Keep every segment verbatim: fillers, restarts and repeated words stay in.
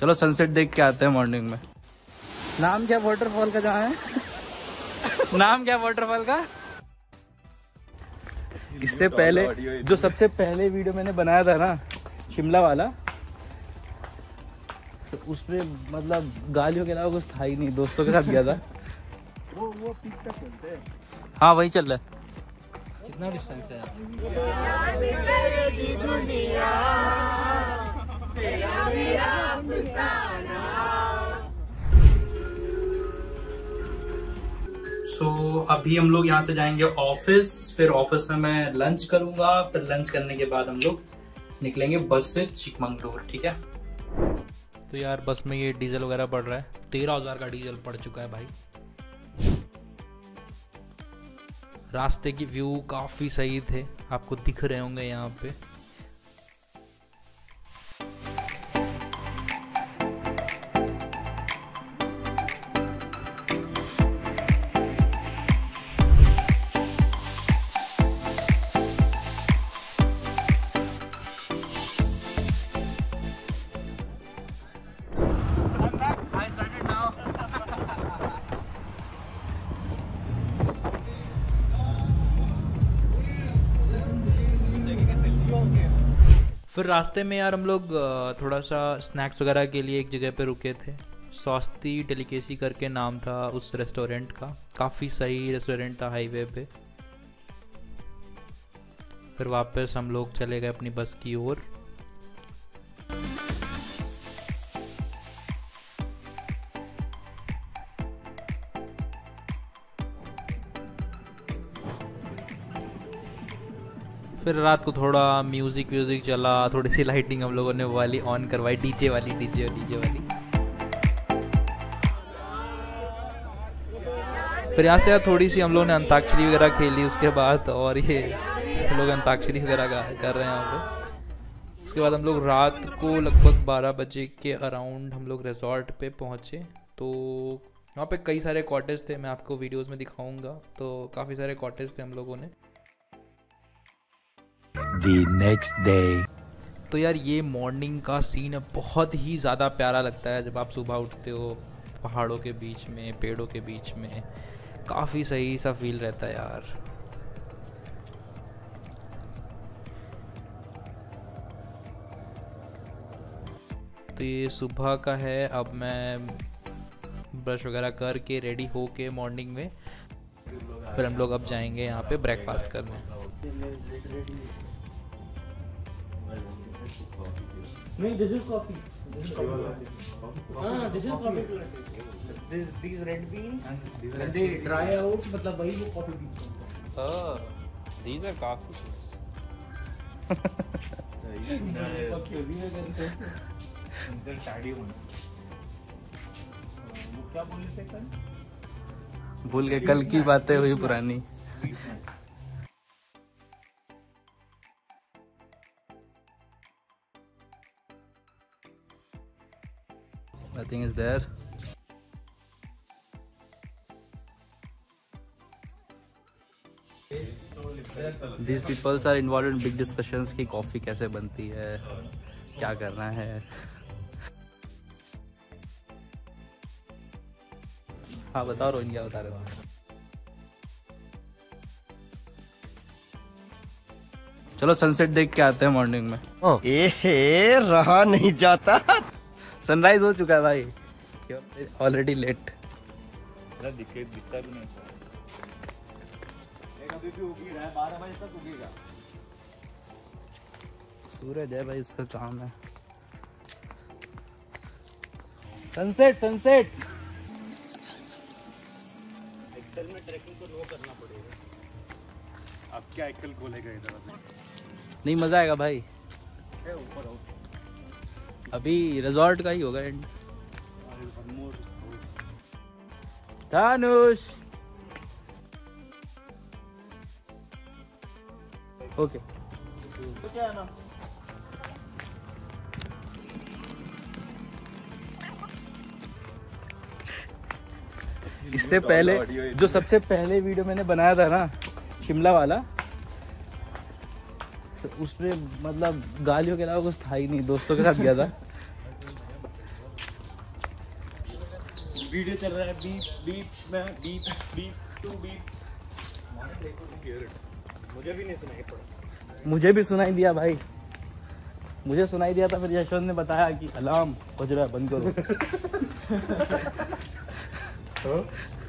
चलो सनसेट देख के आते हैं मॉर्निंग में। नाम क्या वाटरफॉल का जहाँ है? नाम क्या वाटरफॉल का? इससे पहले जो सबसे पहले वीडियो मैंने बनाया था ना शिमला वाला, तो उसमें मतलब गालियों के अलावा कुछ था ही नहीं। दोस्तों के साथ गया था। वो वो पीक पे चलते हैं। हाँ वही चल रहा है। कितना डिस्टेंस है? सो so, अभी हम लोग यहाँ से जाएंगे ऑफिस, फिर ऑफिस में मैं लंच करूंगा, फिर लंच करने के बाद हम लोग निकलेंगे बस से चिकमंगलूर। ठीक है। तो यार बस में ये डीजल वगैरह पड़ रहा है, तेरह हजार का डीजल पड़ चुका है भाई। रास्ते की व्यू काफी सही थे, आपको दिख रहे होंगे यहाँ पे। फिर रास्ते में यार हम लोग थोड़ा सा स्नैक्स वगैरह के लिए एक जगह पे रुके थे। स्वास्थी डेलिकेसी करके नाम था उस रेस्टोरेंट का, काफ़ी सही रेस्टोरेंट था हाईवे पे। फिर वापस हम लोग चले गए अपनी बस की ओर। फिर रात को थोड़ा म्यूजिक व्यूजिक चला, थोड़ी सी लाइटिंग हम लोगों ने वाली ऑन करवाई, डीजे वाली डीजे डीजे वाली। फिर यहाँ से यार थोड़ी सी हम लोगों ने अंताक्षरी वगैरह खेली उसके बाद, और ये लोग अंताक्षरी वगैरह कर रहे हैं यहाँ पे। उसके बाद हम लोग रात को लगभग बारह बजे के अराउंड हम लोग रिजॉर्ट पे पहुँचे। तो वहाँ पे कई सारे कॉटेज थे, मैं आपको वीडियोज़ में दिखाऊँगा। तो काफ़ी सारे कॉटेज थे हम लोगों ने। The next day. तो यार ये मॉर्निंग का सीन है, बहुत ही ज़्यादा प्यारा लगता है जब आप सुबह उठते हो पहाड़ों के बीच में, पेड़ों के बीच में। काफ़ी सही सा फील रहता है यार। तो ये सुबह का है। अब मैं ब्रश वगैरह करके रेडी होके मॉर्निंग में फिर हम लोग अब जाएंगे यहाँ पे ब्रेकफास्ट करने। नहीं, this is coffee. This is coffee. हाँ, this is coffee. This, these red beans, when they dry out, मतलब वही वो coffee beans. Oh, these are coffee beans. इनका टाड़ी बन। वो क्या बोले थे कल? भूल गए, कल की बातें हुई पुरानी। Nothing is there. These people are involved in big discussions कि कॉफी कैसे बनती है, क्या करना है। हाँ बताओ रोहिन, क्या बता रहे हो? चलो सनसेट देख के आते हैं मॉर्निंग में। ए रहा नहीं जाता। सनराइज हो चुका है भाई, ऑलरेडी लेट। दिखे दिखता भी नहीं, अभी भी उगी रहा है, बारह बजे तक उगेगा। सूरज है भाई, उसका काम है। Sunset sunset. एक्सेल में ट्रैकिंग को नो करना पड़ेगा। अब क्या एक्सेल खोलेगा इधर? नहीं मजा आएगा भाई। ऊपर आओ, अभी रिजॉर्ट का ही होगा एंड। धानुष ओके। क्या है ना, इससे पहले जो सबसे पहले वीडियो मैंने बनाया था ना शिमला वाला, तो उसमें मतलब गालियों के अलावा कुछ था ही नहीं। दोस्तों के साथ गया था। वीडियो चल रहा है, बीप बीप में बीप बीप टू बीप। मुझे भी नहीं सुनाई पड़ा। मुझे भी सुनाई दिया भाई, मुझे सुनाई दिया था, फिर यशवंत ने बताया कि अलार्म बज रहा है, बंद करो। तो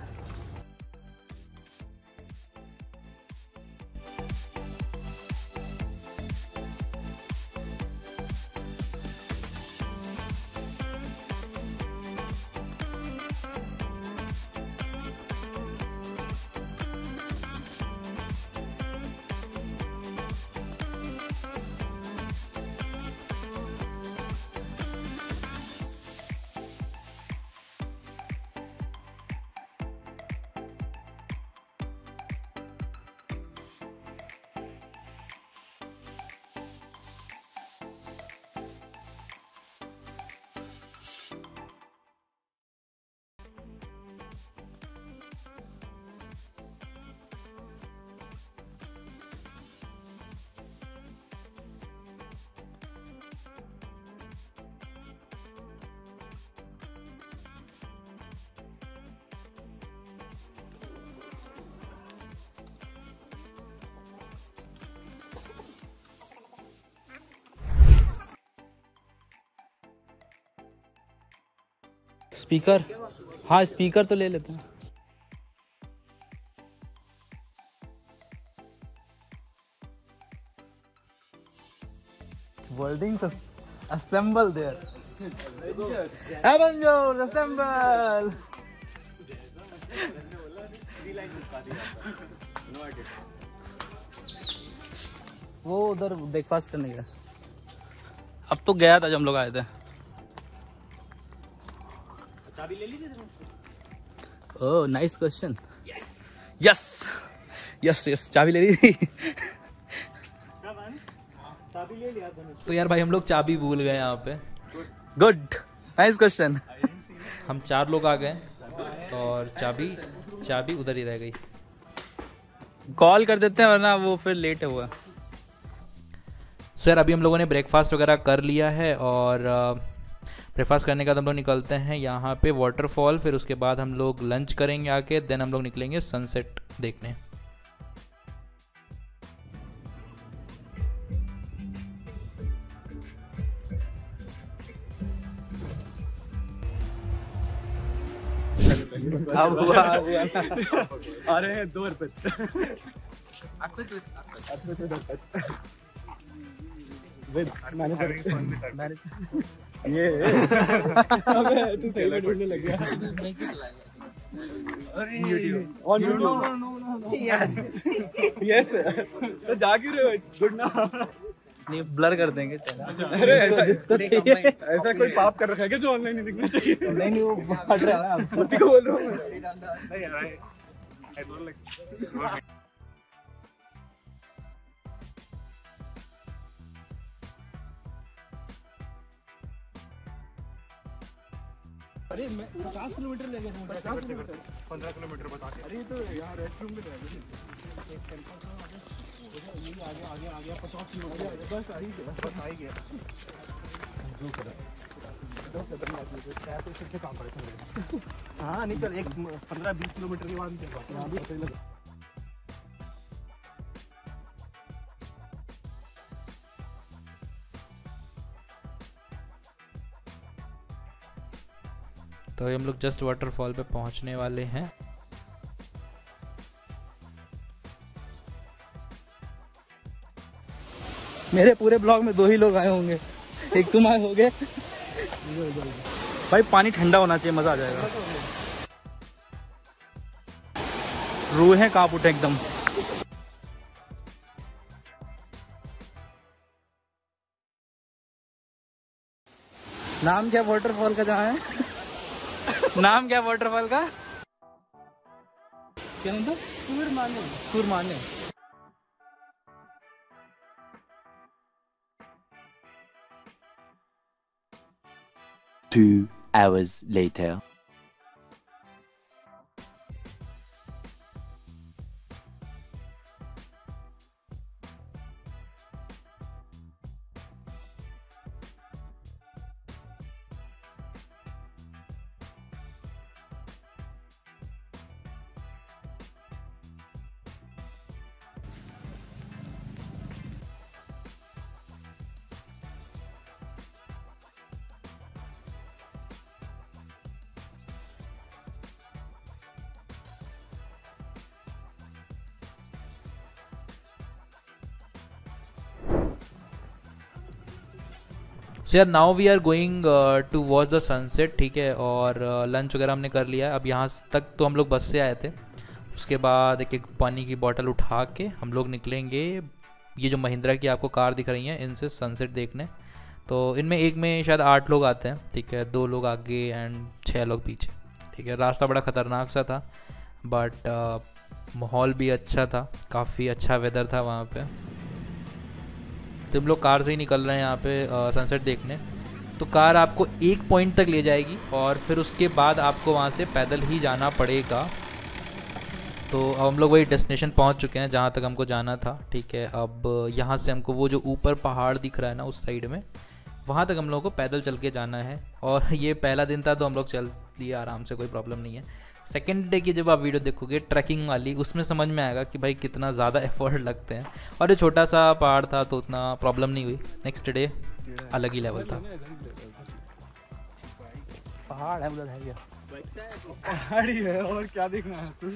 स्पीकर, हाँ स्पीकर तो ले लेते हैं। Wordings assemble there. Avengers assemble. वो उधर ब्रेकफास्ट करने गया। अब तो गया था जब हम लोग आए थे। चाबी ले ली थी? Oh nice question. Yes yes yes, चाबी ले ली थी। चाबी ले लिया था। तो यार भाई हम लोग चाबी भूल गए यहाँ पे। Good, nice question. हम चार लोग आ गए और चाबी चाबी उधर ही रह गई। कॉल कर देते हैं वरना वो फिर लेट हुआ। सर अभी हम लोगों ने ब्रेकफास्ट वगैरह कर लिया है और ब्रेकफास्ट करने के बाद हम लोग निकलते हैं यहाँ पे वाटरफॉल, फिर उसके बाद हम लोग लंच करेंगे आके, देन हम लोग निकलेंगे सनसेट देखने। आ रहे हैं दो रुपए। ये तू सही में ढूंढने लग गया। On no no no yes yes, तो जा क्यों रहे हो? गुड ना, नहीं ब्लर कर देंगे। अरे ऐसा कोई पाप कर रखा है क्या जो ऑनलाइन नहीं दिखना चाहिए? नहीं नहीं, वो हट रहा है ना, उसी को बोल रहा हूँ। नहीं यार, आई डोंट लाइक। अरे मैं पचास किलोमीटर ले गया, पचास किलोमीटर पंद्रह किलोमीटर बता के। अरे तो यहाँ रेस्ट रूम में रह गए। ये आगे आगे आगे पचास किलोमीटर बस आ ही गया, बस आ ही गया। काम पड़े। हाँ नहीं चल, एक पंद्रह बीस किलोमीटर के बाद यहाँ भी सही लगा। तो हम लोग जस्ट वाटरफॉल पे पहुंचने वाले हैं। मेरे पूरे ब्लॉग में दो ही लोग आए होंगे, एक तुम आए होगे। भाई पानी ठंडा होना चाहिए, मजा आ जाएगा। रूहें कांप उठे एकदम। नाम क्या वाटरफॉल का जहाँ है? नाम क्या वाटरफॉल का? क्या नाम था? सुरमाने। सुरमाने। Two hours later. सो यार now we are going to watch the sunset, ठीक है। और लंच uh, वगैरह हमने कर लिया है। अब यहाँ तक तो हम लोग बस से आए थे। उसके बाद एक एक पानी की बोतल उठा के हम लोग निकलेंगे, ये जो महिंद्रा की आपको कार दिख रही है इनसे सनसेट देखने। तो इनमें एक में शायद आठ लोग आते हैं, ठीक है, दो लोग आगे एंड छः लोग पीछे, ठीक है। रास्ता बड़ा ख़तरनाक सा था बट uh, माहौल भी अच्छा था, काफ़ी अच्छा वेदर था वहाँ पे। तो हम लोग कार से ही निकल रहे हैं यहाँ पे सनसेट देखने। तो कार आपको एक पॉइंट तक ले जाएगी और फिर उसके बाद आपको वहाँ से पैदल ही जाना पड़ेगा। तो अब हम लोग वही डेस्टिनेशन पहुँच चुके हैं जहाँ तक हमको जाना था, ठीक है। अब यहाँ से हमको वो जो ऊपर पहाड़ दिख रहा है ना उस साइड में, वहाँ तक हम लोगों को पैदल चल के जाना है। और ये पहला दिन था तो हम लोग चल लिए आराम से, कोई प्रॉब्लम नहीं है। सेकेंड डे की जब आप वीडियो देखोगे ट्रैकिंग वाली, उसमें समझ में आएगा कि भाई कितना ज़्यादा एफर्ट लगते हैं। और ये छोटा सा पहाड़ था तो उतना प्रॉब्लम नहीं हुई। नेक्स्ट डे अलग ही लेवल था। पहाड़ है उधर, है क्या? पहाड़ ही है और क्या देखना है कुछ।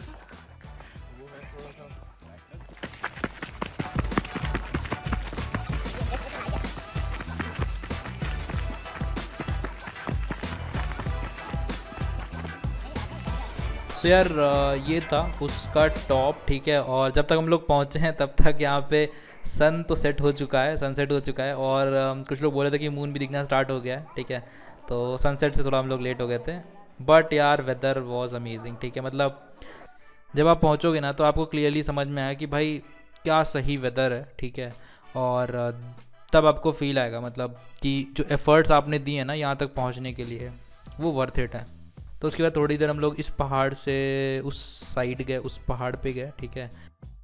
सो यार ये था उसका टॉप, ठीक है। और जब तक हम लोग पहुँचे हैं तब तक यहाँ पे सन तो सेट हो चुका है, सनसेट हो चुका है। और um, कुछ लोग बोले थे कि मून भी दिखना स्टार्ट हो गया है, ठीक है। तो सनसेट से थोड़ा हम लोग लेट हो गए थे बट यार वेदर वाज अमेजिंग, ठीक है। मतलब जब आप पहुँचोगे ना तो आपको क्लियरली समझ में आया कि भाई क्या सही वेदर है, ठीक है। और uh, तब आपको फील आएगा मतलब कि जो एफर्ट्स आपने दिए हैं ना यहाँ तक पहुँचने के लिए वो वर्थ इट है। तो उसके बाद थोड़ी देर हम लोग इस पहाड़ से उस साइड गए, उस पहाड़ पे गए, ठीक है।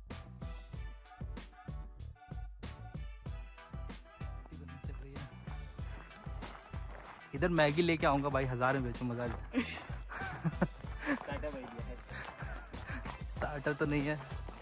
इधर मैगी लेके आऊंगा भाई, हजार में बेचूं, मजा आ जाए। स्टार्टर तो नहीं है।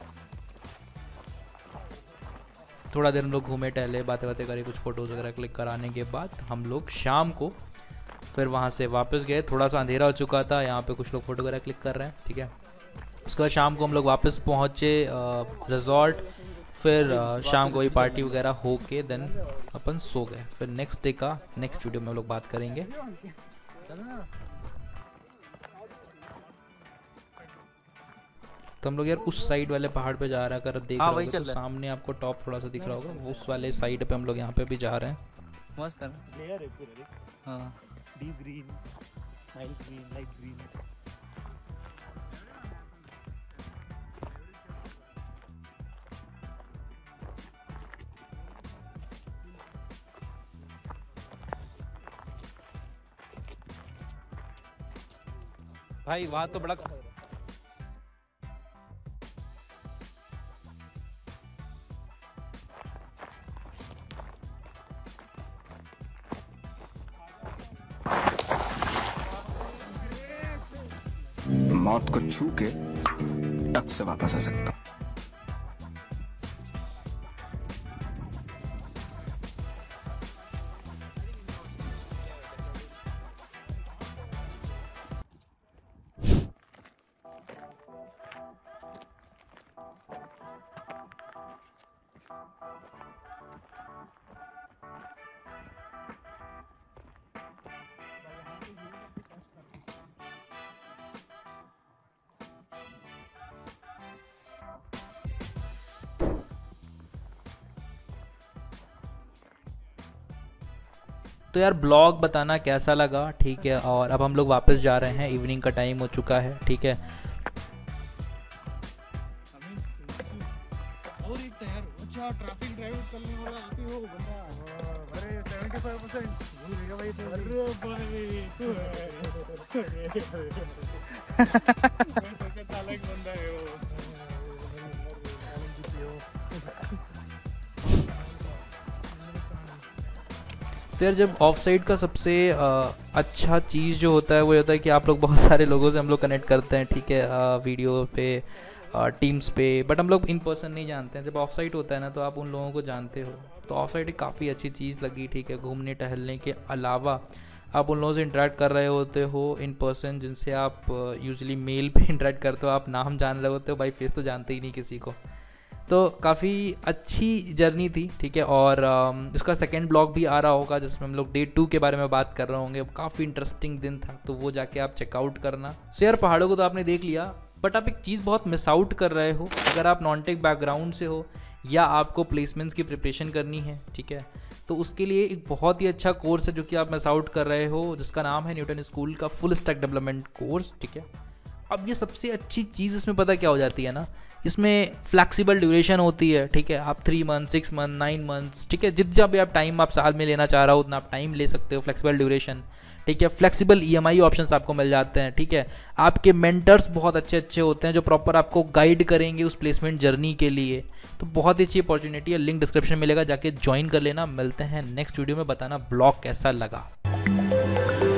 थोड़ा देर हम लोग घूमे टहले, बातें बातें करे, कुछ फोटोज वगैरह क्लिक कराने के बाद हम लोग शाम को फिर वहाँ से वापस गए। थोड़ा सा अंधेरा हो चुका था, यहाँ पे कुछ लोग फोटो वगैरह क्लिक कर रहे हैं, ठीक है। उसके बाद शाम को हम लोग वापस पहुँचे रिजॉर्ट। फिर आ, शाम को ही पार्टी वगैरह हो के देन अपन सो गए। फिर नेक्स्ट डे का नेक्स्ट वीडियो में हम लोग बात करेंगे। तो हम लोग यार उस साइड वाले पहाड़ पे जा रहे हैं, अगर देख रहे होगे तो सामने आपको टॉप थोड़ा सा दिख रहा होगा, उस वाले साइड पे हम लोग यहाँ पे भी जा रहे हैं। मस्त है लेयर है पूरा। हाँ, deep green, light green, light green. भाई वहाँ तो बड़ा मौत को छू के टक से वापस आ सकता हूं। तो यार ब्लॉग बताना कैसा लगा, ठीक है। और अब हम लोग वापस जा रहे हैं, इवनिंग का टाइम हो चुका है, ठीक है। और एक यार अच्छा ट्रैफिक ड्राइव करने वाला आती हो बंदा, अरे पचहत्तर परसेंट भूल गया भाई तो। अरे भाई तू मैं सबसे चालाक बंदा है वो। तो यार जब ऑफ साइड का सबसे आ, अच्छा चीज़ जो होता है वो होता है कि आप लोग बहुत सारे लोगों से हम लोग कनेक्ट करते हैं, ठीक है, आ, वीडियो पे, आ, टीम्स पे, बट हम लोग इन पर्सन नहीं जानते हैं। जब ऑफ साइड होता है ना तो आप उन लोगों को जानते हो। तो ऑफ साइड एक काफ़ी अच्छी चीज़ लगी, ठीक है। घूमने टहलने के अलावा आप उन लोगों से इंटरेक्ट कर रहे होते हो इन पर्सन, जिनसे आप यूजुअली मेल पे इंटरेक्ट करते हो, आप नाम जान रहे होते हो, भाई फेस तो जानते ही नहीं किसी को। तो काफ़ी अच्छी जर्नी थी, ठीक है। और uh, इसका सेकेंड ब्लॉग भी आ रहा होगा जिसमें हम लोग डे टू के बारे में बात कर रहे होंगे। काफ़ी इंटरेस्टिंग दिन था, तो वो जाके आप चेकआउट करना। सो यार पहाड़ों को तो आपने देख लिया, बट आप एक चीज़ बहुत मिस आउट कर रहे हो अगर आप नॉन टेक बैकग्राउंड से हो या आपको प्लेसमेंट्स की प्रिपरेशन करनी है, ठीक है। तो उसके लिए एक बहुत ही अच्छा कोर्स है जो कि आप मिस आउट कर रहे हो, जिसका नाम है न्यूटन स्कूल का फुल स्टैक डेवलपमेंट कोर्स, ठीक है। अब ये सबसे अच्छी चीज़ इसमें पता क्या हो जाती है ना, इसमें फ्लैक्सिबल ड्यूरेशन होती है, ठीक है। आप three month six month nine months, ठीक है, जितना भी आप टाइम आप साल में लेना चाह रहा हो उतना आप टाइम ले सकते हो, फ्लेक्सिबल ड्यूरेशन, ठीक है। फ्लेक्सिबल ईएमआई ऑप्शंस आपको मिल जाते हैं, ठीक है। आपके मेंटर्स बहुत अच्छे अच्छे होते हैं जो प्रॉपर आपको गाइड करेंगे उस प्लेसमेंट जर्नी के लिए। तो बहुत ही अच्छी अपॉर्चुनिटी है, लिंक डिस्क्रिप्शन में मिलेगा, जाके ज्वाइन कर लेना। मिलते हैं नेक्स्ट वीडियो में, बताना ब्लॉग कैसा लगा।